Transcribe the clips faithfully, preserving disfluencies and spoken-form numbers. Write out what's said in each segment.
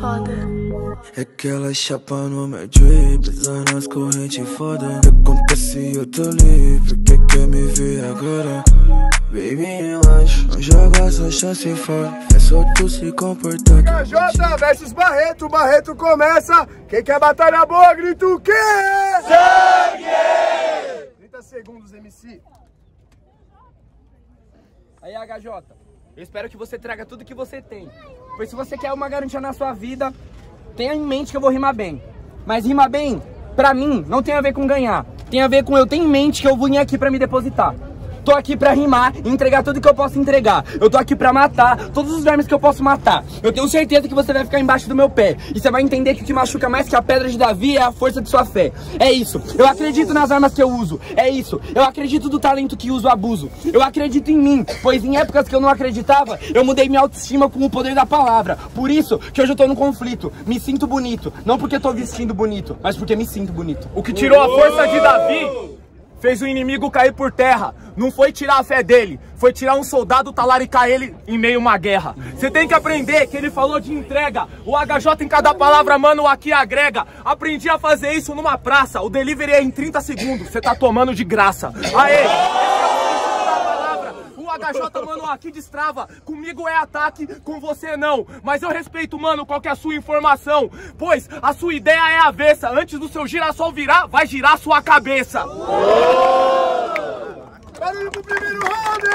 foda. É que ela chapa no meu drip, lá nas correntes foda. Acontece eu tô livre, que quer me ver agora? Baby, relaxa, não joga essa chance fora. É só tu se comportar. K J versus Barreto, Barreto começa. Quem quer batalha boa, grita o quê? Sangue! trinta segundos, M C. Aí, H J, eu espero que você traga tudo que você tem. Pois se você quer uma garantia na sua vida, tenha em mente que eu vou rimar bem. Mas rimar bem, pra mim, não tem a ver com ganhar. Tem a ver com eu ter em mente que eu vim aqui pra me depositar. Tô aqui pra rimar e entregar tudo que eu posso entregar. Eu tô aqui pra matar todos os vermes que eu posso matar. Eu tenho certeza que você vai ficar embaixo do meu pé. E você vai entender que o que machuca mais que a pedra de Davi é a força de sua fé. É isso. Eu acredito nas armas que eu uso. É isso. Eu acredito do talento que uso abuso. Eu acredito em mim, pois em épocas que eu não acreditava, eu mudei minha autoestima com o poder da palavra. Por isso que hoje eu tô no conflito. Me sinto bonito. Não porque tô vestindo bonito, mas porque me sinto bonito. O que tirou a força de Davi fez o inimigo cair por terra. Não foi tirar a fé dele, foi tirar um soldado, talaricar ele em meio a uma guerra. Você tem que aprender que ele falou de entrega. O H J em cada palavra, mano, aqui agrega. Aprendi a fazer isso numa praça. O delivery é em trinta segundos. Você tá tomando de graça. Aê! O H J, mano, aqui destrava. Comigo é ataque, com você não. Mas eu respeito, mano, qual que é a sua informação. Pois a sua ideia é avessa. Antes do seu girassol virar, vai girar sua cabeça. Barulho pro primeiro round!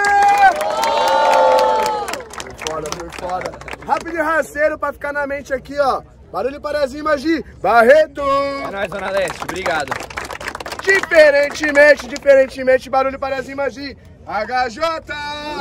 Foi foda, foi foda. Rápido e ranceiro pra ficar na mente aqui, ó. Barulho para as rimas de Barreto. É nóis, Zona Leste. Obrigado. Diferentemente, diferentemente, barulho para as rimas de H J!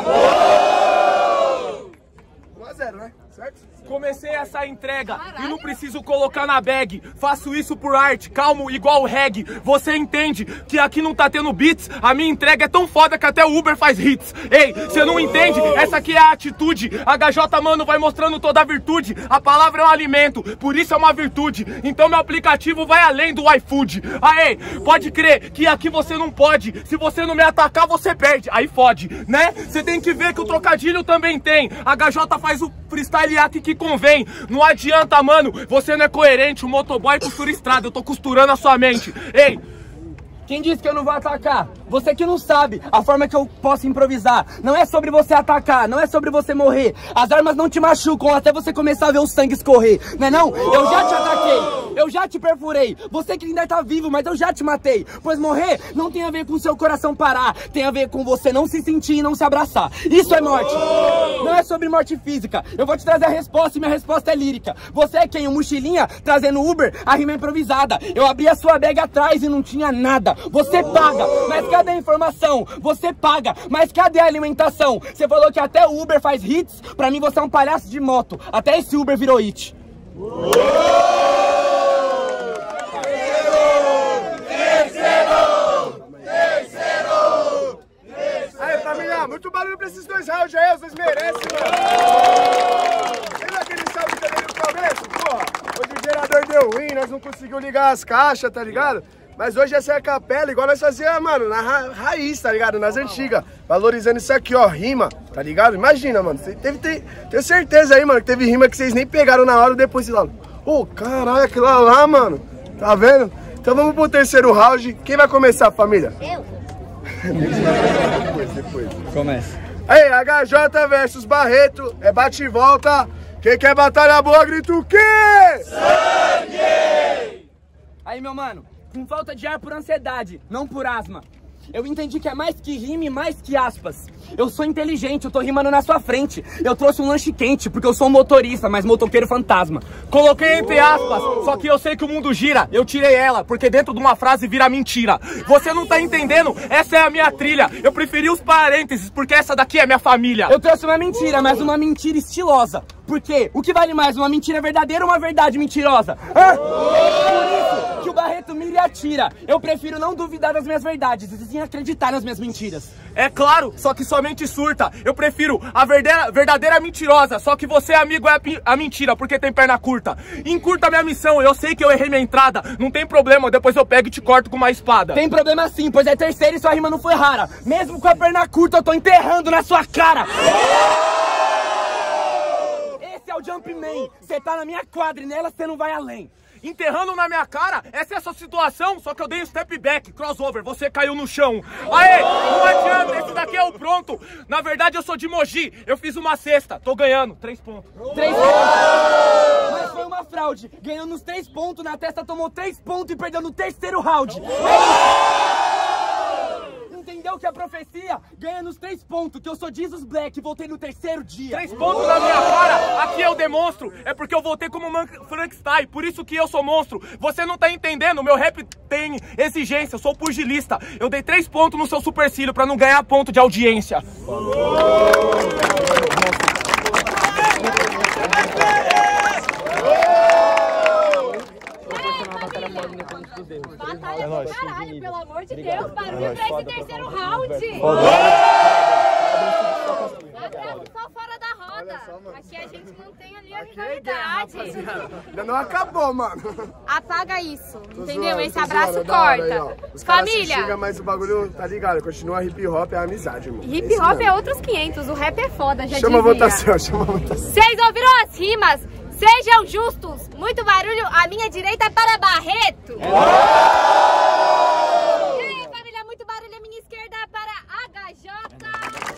um a zero, né? Certo? Comecei essa entrega. Caralho. E não preciso colocar na bag. Faço isso por arte, calmo igual o reggae. Você entende que aqui não tá tendo beats? A minha entrega é tão foda que até o Uber faz hits. Ei, você não entende? Essa aqui é a atitude. H J, mano, vai mostrando toda a virtude. A palavra é um alimento, por isso é uma virtude. Então meu aplicativo vai além do iFood. Aê, pode crer que aqui você não pode. Se você não me atacar, você perde. Aí fode, né? Você tem que ver que o trocadilho também tem. H J faz o freestyle aqui que convém. Não adianta, mano, você não é coerente. O motoboy costura estrada, eu tô costurando a sua mente. Ei, quem disse que eu não vou atacar? Você que não sabe a forma que eu posso improvisar. Não é sobre você atacar, não é sobre você morrer. As armas não te machucam até você começar a ver o sangue escorrer. Não é não? Eu já te ataquei, eu já te perfurei. Você que ainda tá vivo, mas eu já te matei. Pois morrer não tem a ver com seu coração parar. Tem a ver com você não se sentir e não se abraçar. Isso é morte. Não é sobre morte física. Eu vou te trazer a resposta e minha resposta é lírica. Você é quem? O mochilinha trazendo Uber, a rima improvisada. Eu abri a sua bag atrás e não tinha nada. Você paga, mas cadê a informação? Você paga, mas cadê a alimentação? Você falou que até o Uber faz hits? Pra mim você é um palhaço de moto. Até esse Uber virou hit. Uou! Terceiro! Terceiro! Terceiro! Aí, família, muito barulho pra esses dois rounds aí, vocês merecem, mano. Lembra aquele salve também no começo? Porra, hoje o gerador deu ruim, nós não conseguimos ligar as caixas, tá ligado? Mas hoje essa é a capela, igual nós fazíamos, mano, na ra raiz, tá ligado? Nas antigas. Valorizando isso aqui, ó, rima, tá ligado? Imagina, mano, você teve, tem, tenho certeza aí, mano, que teve rima que vocês nem pegaram na hora e depois vocês falam, ô, oh, caralho, aquilo lá, mano, tá vendo? Então vamos pro terceiro round. Quem vai começar, família? Eu. depois, depois. Começa. Aí, H J versus Barreto, é bate e volta. Quem quer batalha boa, grita o quê? Sangue! Aí, meu mano. Com falta de ar por ansiedade, não por asma. Eu entendi que é mais que rime, mais que aspas. Eu sou inteligente, eu tô rimando na sua frente. Eu trouxe um lanche quente, porque eu sou um motorista, mas motoqueiro fantasma. Coloquei entre aspas, só que eu sei que o mundo gira. Eu tirei ela, porque dentro de uma frase vira mentira. Você não tá entendendo? Essa é a minha trilha. Eu preferi os parênteses, porque essa daqui é minha família. Eu trouxe uma mentira, mas uma mentira estilosa. Por quê? O que vale mais, uma mentira verdadeira ou uma verdade mentirosa? Hã? Por isso que o Barreto mira e atira. Eu prefiro não duvidar das minhas verdades, e sim acreditar nas minhas mentiras. É claro, só que somente surta. Eu prefiro a verdadeira, verdadeira mentirosa, só que você, amigo, é a, a mentira, porque tem perna curta. Encurta minha missão, eu sei que eu errei minha entrada. Não tem problema, depois eu pego e te corto com uma espada. Tem problema sim, pois é terceira e sua rima não foi rara. Mesmo com a perna curta, eu tô enterrando na sua cara. o Jumpman. Você tá na minha quadra e nela você não vai além. Enterrando na minha cara, essa é a sua situação, só que eu dei um step back, crossover, você caiu no chão. Aê, não adianta, esse daqui é o pronto. Na verdade eu sou de Mogi, eu fiz uma cesta, tô ganhando, três pontos. Três pontos. Mas foi uma fraude, ganhou nos três pontos, na testa tomou três pontos e perdeu no terceiro round. Entendeu que a profecia ganha nos três pontos, que eu sou Jesus Black e voltei no terceiro dia. Três pontos na minha cara, aqui eu demonstro, é porque eu voltei como Frankenstein, por isso que eu sou monstro. Você não tá entendendo, meu rap tem exigência, eu sou pugilista. Eu dei três pontos no seu supercílio pra não ganhar ponto de audiência. Batalha do caralho, pelo amor de Deus, barulho pra esse terceiro round. Batalha só fora da roda. Aqui a gente não tem ali a rivalidade. Ainda não acabou, mano. Apaga isso, Tô entendeu? zoando, Esse tô abraço zoando, é da hora aí, corta. ó. Os caras se Família. xingam, mas o bagulho, tá ligado? Continua hip hop, é amizade, mano. Hip É hop isso é mesmo. outros quinhentos, o rap é foda, já Chama a dizia. votação, chama a votação. Vocês ouviram as rimas? Sejam justos. Muito barulho, a minha direita é para Barreto. E aí, família, muito barulho, a minha esquerda é para H J.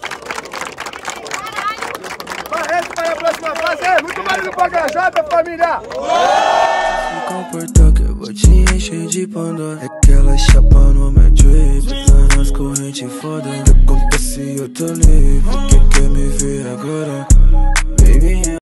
Barreto para a próxima fase. É, muito barulho pra H J, família. Se comportar que eu vou te encher de Pandora. Aquela chapa no meu drip, pisando nas correntes foda. O que acontece eu tô livre, quem quer me ver agora? Baby,